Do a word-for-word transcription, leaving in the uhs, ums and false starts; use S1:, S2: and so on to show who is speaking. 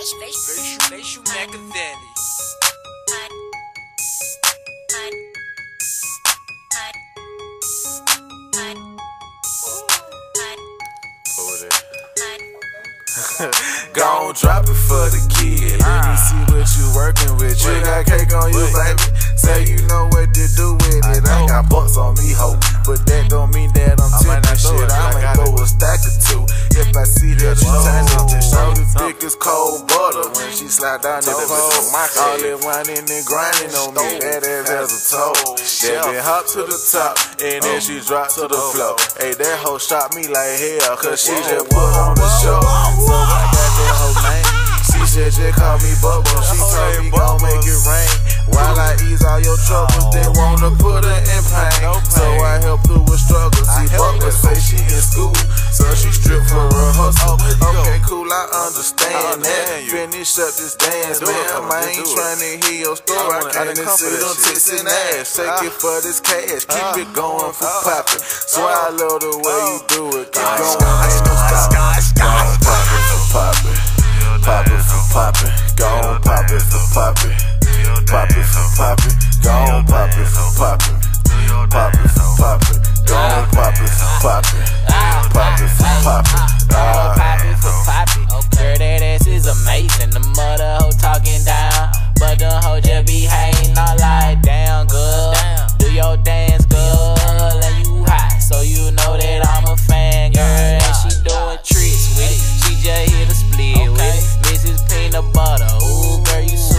S1: Facial Makaveli.
S2: Gon' drop it for the kid. Let me see what you working with. You got cake on you, baby. Say you know what to do with it. I got bucks on me, ho, but that don't mean that I'm tipping shit. I might throw a stack or two if I see that you talented. Shorty thick as cold butter when she slide down the pole. All that whining and grinding on me, bad ass as a toe. Then hop to the top and then she drop to the floor. Hey, that hoe shot me like hell, cause she just put on the show. So I got that whole name. She said just call me Bubba. She told me gon' make it rain while I ease all your troubles. Then wanna put her in pain, so I help through a struggle. See, Bubba say she in school, so she strip for a hustle. Okay, cool, I understand that. Finish up this dance, man. I ain't tryna hear your story. I can't see them tits and ass. Take it for this cash, keep it going for Papi. So I love the way you do it. Keep going, ain't no stopping. Papi for Papi. Papi for Papi, gon' pop it for Papi. Papi for Papi, gon' pop it for Papi. Papi for Papi, gon' pop it for Papi. Papi for Papi,
S3: gon' pop it for Papi. Girl, that ass is amazing. The mother hoe talking down, but the hoe just be hating all like damn good. Do your dance good, and you hot, so you know that I'm a fan, girl. And she doing tricks with it. She just hit a split with it. Missus Peanut Butter, ooh girl, you so